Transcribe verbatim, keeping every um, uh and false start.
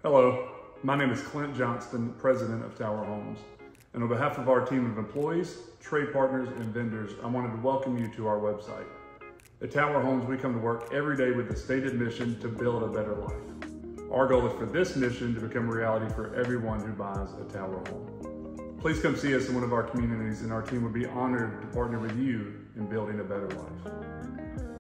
Hello, my name is Clint Johnston, President of Tower Homes. And on behalf of our team of employees, trade partners, and vendors, I wanted to welcome you to our website. At Tower Homes, we come to work every day with the stated mission to build a better life. Our goal is for this mission to become a reality for everyone who buys a Tower home. Please come see us in one of our communities, and our team would be honored to partner with you in building a better life.